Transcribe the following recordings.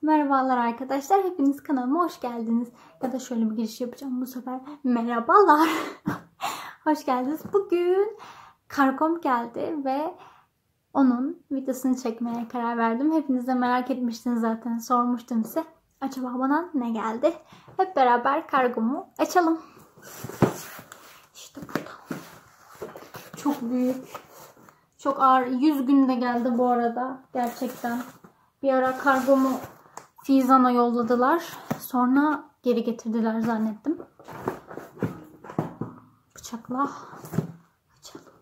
Merhabalar arkadaşlar. Hepiniz kanalıma hoş geldiniz. Ya da şöyle bir giriş yapacağım bu sefer. Merhabalar. Hoş geldiniz. Bugün kargom geldi ve onun videosunu çekmeye karar verdim. Hepiniz de merak etmiştiniz zaten. Sormuştum size. Acaba bana ne geldi? Hep beraber kargomu açalım. İşte burada. Çok büyük. Çok ağır. 100 günde geldi bu arada. Gerçekten. Bir ara kargomu Fizan'a yolladılar. Sonra geri getirdiler zannettim. Bıçakla açalım.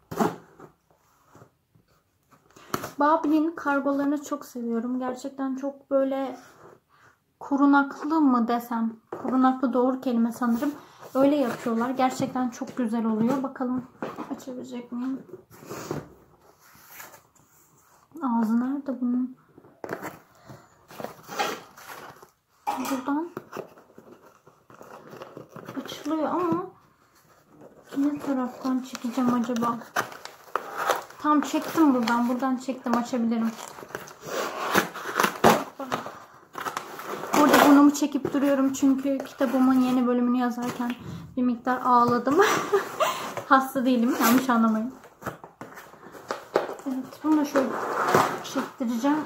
Babil'in kargolarını çok seviyorum. Gerçekten çok böyle korunaklı mı desem. Korunaklı doğru kelime sanırım. Öyle yapıyorlar. Gerçekten çok güzel oluyor. Bakalım açabilecek miyim? Ağzı nerede bunun? Buradan açılıyor ama ne taraftan çekeceğim acaba? Tam çektim buradan. Buradan çektim. Açabilirim. Burada burnumu çekip duruyorum çünkü kitabımın yeni bölümünü yazarken bir miktar ağladım. Hasta değilim. Yanlış anlamayın. Evet. Bunu da şöyle çektireceğim.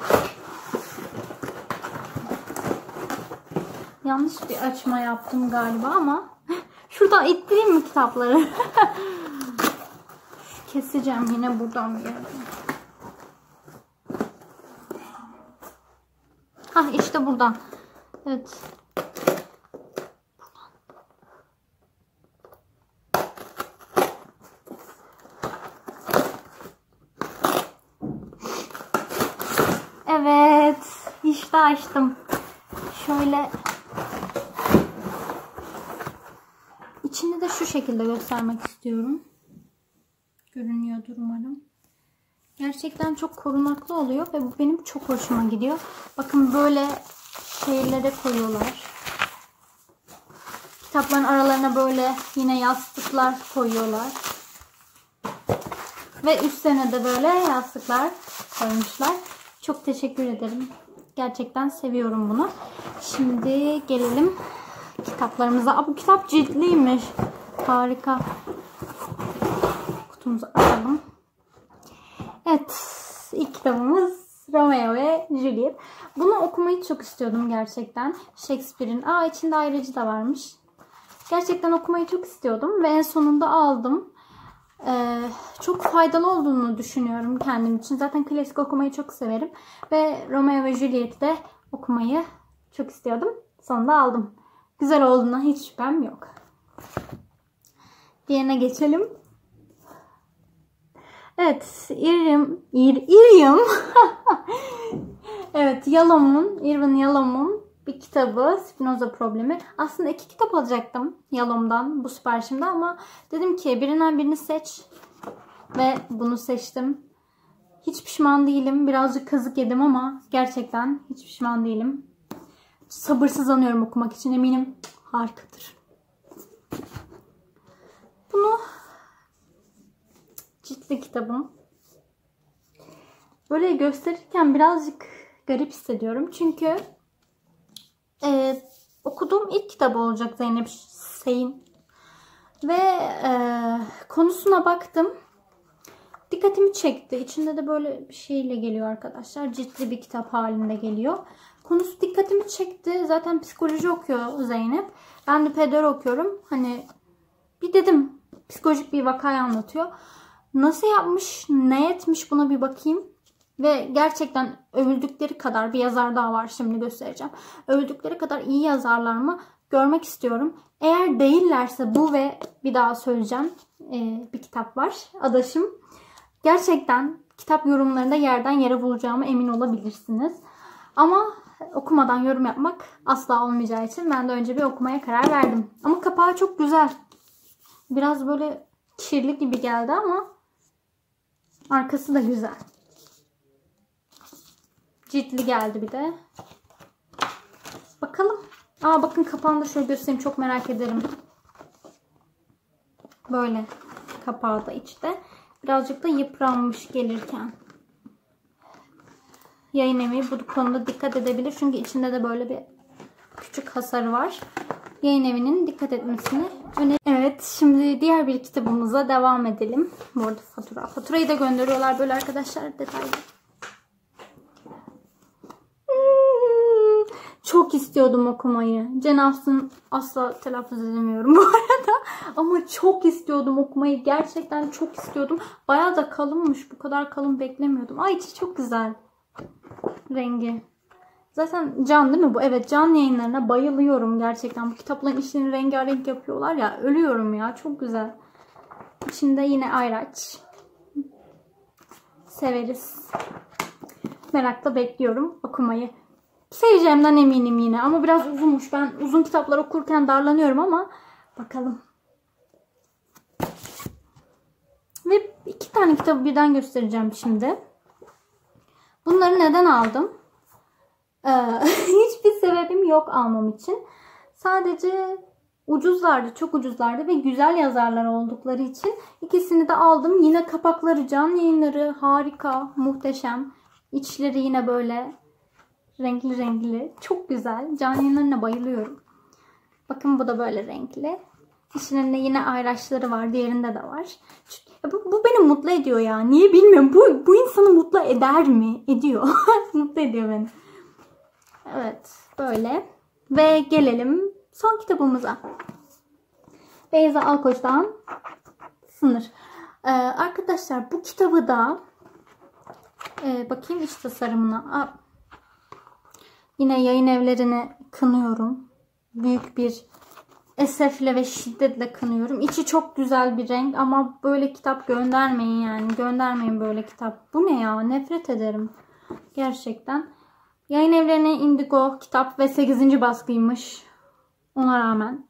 Yanlış bir açma yaptım galiba ama şuradan ittireyim mi kitapları? Keseceğim yine buradan bir yerden. Hah işte buradan. Evet. Evet. İşte açtım. Şöyle İçini de şu şekilde göstermek istiyorum. Görünüyordur umarım. Gerçekten çok korunaklı oluyor ve bu benim çok hoşuma gidiyor. Bakın böyle şeylere koyuyorlar. Kitapların aralarına böyle yine yastıklar koyuyorlar. Ve üstlerine de böyle yastıklar koymuşlar. Çok teşekkür ederim. Gerçekten seviyorum bunu. Şimdi gelelim kitaplarımıza. Aa, bu kitap ciltliymiş. Harika. Kutumuzu açalım. Evet. İlk kitabımız Romeo ve Juliet. Bunu okumayı çok istiyordum gerçekten. Shakespeare'in. Aa, içinde ayrıcı da varmış. Gerçekten okumayı çok istiyordum. Ve en sonunda aldım. Çok faydalı olduğunu düşünüyorum kendim için. Zaten klasik okumayı çok severim. Ve Romeo ve Juliet'i de okumayı çok istiyordum. Sonunda aldım. Güzel olduğuna hiç şüphem yok. Diğerine geçelim. Evet. Irving. Evet. Irving Yalom'un bir kitabı. Spinoza Problemi. Aslında 2 kitap alacaktım Yalom'dan bu siparişimde ama dedim ki birinden birini seç. Ve bunu seçtim. Hiç pişman değilim. Birazcık kazık yedim ama gerçekten hiç pişman değilim. Sabırsızlanıyorum okumak için. Eminim harikadır. Bunu ciltli kitabım. Böyle gösterirken birazcık garip hissediyorum. Çünkü okuduğum ilk kitabı olacak Zeynep Sey'in. Ve konusuna baktım. Dikkatimi çekti. İçinde de böyle bir şeyle geliyor arkadaşlar. Ciltli bir kitap halinde geliyor. Konusu dikkatimi çekti. Zaten psikoloji okuyor Zeynep. Ben de peder okuyorum. Hani bir dedim psikolojik bir vakayı anlatıyor. Nasıl yapmış, ne etmiş buna bir bakayım. Ve gerçekten övüldükleri kadar bir yazar daha var, şimdi göstereceğim. Övüldükleri kadar iyi yazarlar mı görmek istiyorum. Eğer değillerse bu ve bir daha söyleyeceğim bir kitap var. Adaşım. Gerçekten kitap yorumlarında yerden yere bulacağıma emin olabilirsiniz. Ama okumadan yorum yapmak asla olmayacağı için ben de önce bir okumaya karar verdim. Ama kapağı çok güzel. Biraz böyle kirli gibi geldi ama arkası da güzel. Ciltli geldi bir de. Bakalım. Aa, bakın kapağını da şöyle göstereyim. Çok merak ederim. Böyle kapağı da içte. Birazcık da yıpranmış gelirken. yayın evi bu konuda dikkat edebilir. Çünkü içinde de böyle bir küçük hasarı var. Yayın evinin dikkat etmesini öneririm. Evet, şimdi diğer bir kitabımıza devam edelim. Bu arada fatura. Faturayı da gönderiyorlar böyle arkadaşlar, detaylı. Çok istiyordum okumayı. Jane Austen, asla telaffuz edemiyorum bu arada. Ama çok istiyordum okumayı. Gerçekten çok istiyordum. Bayağı da kalınmış. Bu kadar kalın beklemiyordum. Ay, içi çok güzel. Rengi. Zaten Can değil mi bu? Evet, Can yayınlarına bayılıyorum gerçekten. Bu kitapların içlerini rengarenk yapıyorlar ya. Ölüyorum ya. Çok güzel. İçinde yine ayraç. Severiz. Merakla bekliyorum okumayı. Seveceğimden eminim yine. Ama biraz uzunmuş. Ben uzun kitaplar okurken darlanıyorum ama bakalım. Ve 2 tane kitabı birden göstereceğim şimdi. Bunları neden aldım? Hiçbir sebebim yok almam için. Sadece ucuzlardı. Çok ucuzlardı ve güzel yazarlar oldukları için ikisini de aldım. Yine kapakları Can Yayınları. Harika. Muhteşem. İçleri yine böyle renkli renkli. Çok güzel. Can Yayınları'na bayılıyorum. Bakın bu da böyle renkli. İçlerinde yine ayraçları var. Diğerinde de var. Bu beni mutlu ediyor ya. Niye bilmiyorum. Bu insanı mutlu eder mi? Ediyor. Mutlu ediyor beni. Evet. Böyle. Ve gelelim son kitabımıza. Beyza Alkoç'tan Sınır. Arkadaşlar bu kitabı da bakayım iç tasarımına. Yine yayın evlerini kınıyorum. Büyük bir esefle ve şiddetle kınıyorum. İçi çok güzel bir renk ama böyle kitap göndermeyin yani. Göndermeyin böyle kitap. Bu ne ya? Nefret ederim. Gerçekten. Yayın evlerine Indigo kitap ve 8. baskıymış. Ona rağmen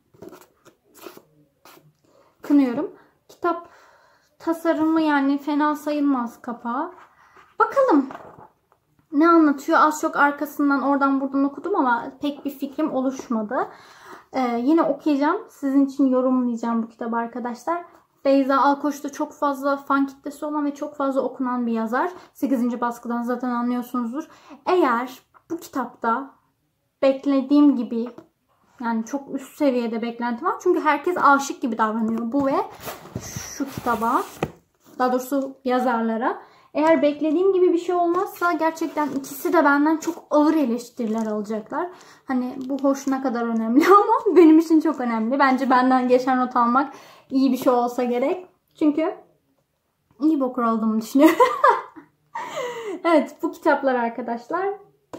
kınıyorum. Kitap tasarımı yani fena sayılmaz kapağı. Bakalım. Ne anlatıyor? Az çok arkasından oradan buradan okudum ama pek bir fikrim oluşmadı. Yine okuyacağım. Sizin için yorumlayacağım bu kitabı arkadaşlar. Beyza Alkoç'ta çok fazla fan kitlesi olan ve çok fazla okunan bir yazar. 8. baskıdan zaten anlıyorsunuzdur. Eğer bu kitapta beklediğim gibi yani çok üst seviyede beklenti var. Çünkü herkes aşık gibi davranıyor. Bu ve şu kitaba. Daha doğrusu yazarlara. Eğer beklediğim gibi bir şey olmazsa gerçekten ikisi de benden çok ağır eleştiriler alacaklar. Hani bu hoşuna kadar önemli ama benim için çok önemli. Bence benden geçen not almak iyi bir şey olsa gerek. Çünkü iyi bir okur olduğumu düşünüyorum. Evet, bu kitaplar arkadaşlar.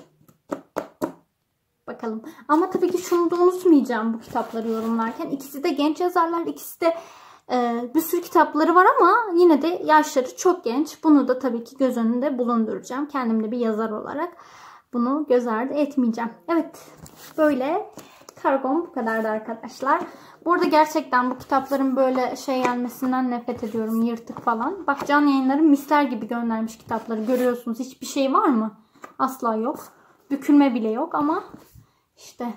Bakalım. Ama tabii ki şunu da unutmayacağım bu kitapları yorumlarken. İkisi de genç yazarlar. İkisi de bir sürü kitapları var ama yine de yaşları çok genç. Bunu da tabii ki göz önünde bulunduracağım. Kendim de bir yazar olarak bunu göz ardı etmeyeceğim. Evet. Böyle kargom bu kadardı arkadaşlar. Burada gerçekten bu kitapların böyle şey gelmesinden nefret ediyorum. Yırtık falan. Bak Can Yayınları misler gibi göndermiş kitapları. Görüyorsunuz. Hiçbir şey var mı? Asla yok. Bükülme bile yok ama işte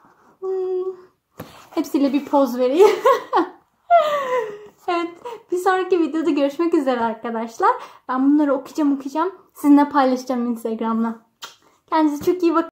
hepsiyle bir poz vereyim. Evet. Bir sonraki videoda görüşmek üzere arkadaşlar. Ben bunları okuyacağım. Sizinle paylaşacağım Instagram'da. Kendinize çok iyi bakın.